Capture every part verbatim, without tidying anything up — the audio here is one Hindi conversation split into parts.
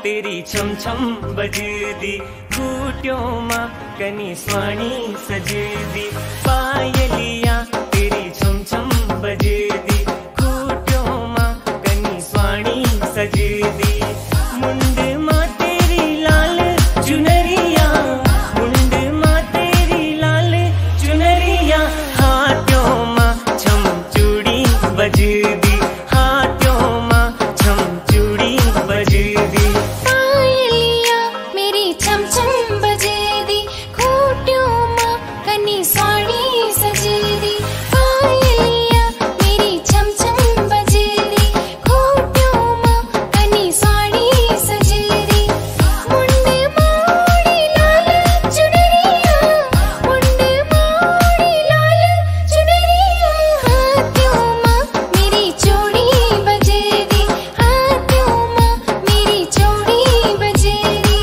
तेरी छम छम बजदी खूटियों माँ कनी स्वाणी सजदी पायलिया तेरी छम छम बजदी खूटियों माँ कनी स्वाणी सजदी मुंड माँ तेरी लाल चुनरिया मुंड माँ तेरी लाल चुनरिया हाथों माँ छम चूड़ी बजदी हाथों माँ छम चूड़ी बजदी पायलिया मेरी छम छम बजदी खूटियों माँ कनी स्वाणी सजदी पायलिया मेरी छम छम बजदी खूटियों माँ कनी स्वाणी सजदी मुंड मोड़ी लाल चुनरिया मुंड मोड़ी लाल चुनरिया हाथों माँ मेरी चूड़ी बजदी हाथों माँ मेरी चूड़ी बजदी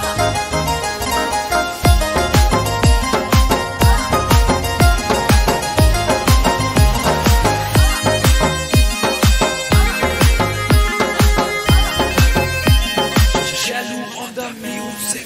Jaloux on the music.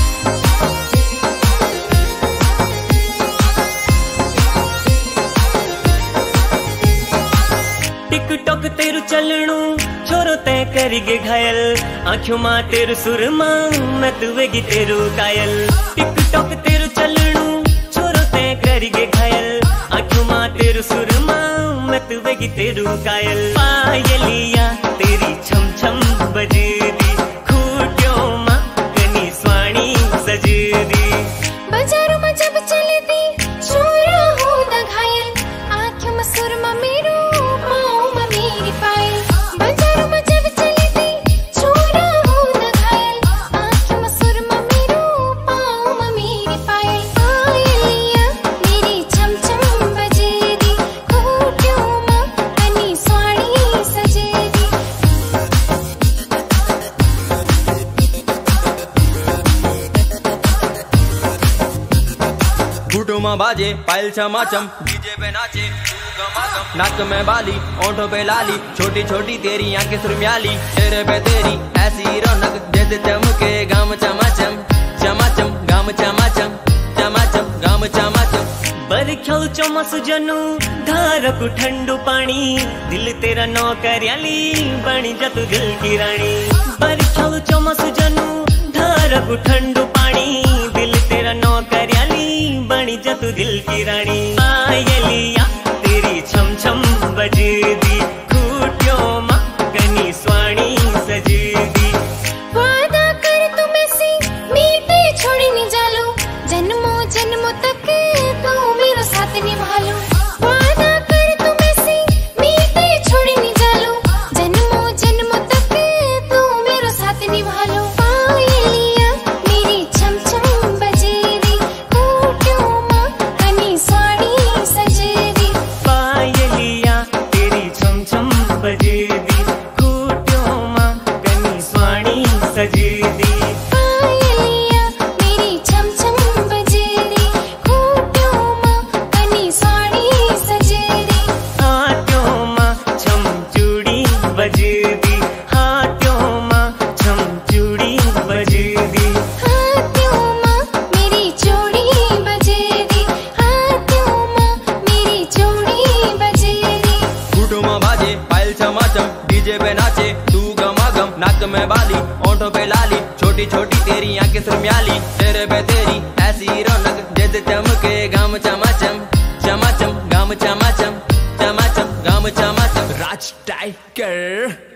TikTok तेरु चलणू छोरो तय करिगे घायल आँखों माँ तेरु सुरमा मैं तुवेगी तेरु कायल टिकटॉक तेरु चलणू छोरो तय करिगे घायल आँखों माँ तेरु सुरमा मैं तुवेगी तेरु कायल पायलिया तेरी छम छम बजदी खूटियों माँ कनी स्वाणी सजदी बाजारों में जब चलती छोरा होता घायल आँखों में सुरमा मेरो पाँव में मेरी पायल बाजारों में जब चलती छोरा होता घायल आँखों में सुरमा मेरो पाँव में मेरी पायल पायलिया मेरी छम छम बजदी खूटियों माँ कनी स्वाणी सजदी घूटों में बाजे पायल चमाचम डीजे पे नाचे तू गमागम नाक में बाली ओंठों पे लाली छोटी छोटी तेरी आंखें सुरम्याली तेरे पे तेरी ऐसी रौनक जैसे चमके गाम चमाचम चमाचम गाम चमाचम चमाचम गाम चमाचम बरख्याउ चौमासु जनू धारकु ठंडू पानी दिल तेरा नौकरियाली बनी जा तू दिल की रानी बरख्याउ चौमासु जनू धारकु ठंडू पानी दिल तेरा नौकरियाली बनी जा तू दिल की रानी पायलिया तेरी छम छम बजदी खूटियों माँ कनी स्वाणी सजदी वादा कर तुम ऐसी मीठे छोड़ी नहीं जालो जन्मों जन्मों तक तू मेरा साथ निभा लो वादा कर तुम ऐसी मीठे छोड़ी नहीं जालो जन्मों जन्मों तक तू मेरा साथ निभा लो पायलिया मेरी छम छम बजदी खूटियों माँ कनी स्वाणी सजदी पायलिया तेरी छम छम बजदी खूटियों माँ कनी स्वाणी सजदी पायलिया मेरी छम छम बजदी खूटियों माँ कनी स्वाणी सजदी हाथों माँ छम चूड़ी बजदी हाथों माँ छम चूड़ी बजदी हाथों माँ मेरी चूड़ी बजदी हाथों माँ मेरी चूड़ी बजदी घूटों में बाजे पायल चमाचम डीजे पे नाचे तू गमागम नाक में बाली ओंठों पे लाली छोटी छोटी तेरी आंखें सुरम्याली तेरे पे तेरी ऐसी रौनक जैसे चमके गाम चमाचम चमाचम गाम चमाचम चमाचम गाम चमाचम राज टाइगर